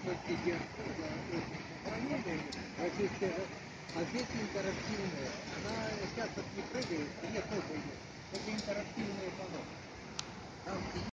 точки сохранения, а здесь интерактивная. Она сейчас вот не прыгает, нет, тоже идет. Это интерактивная панель. Там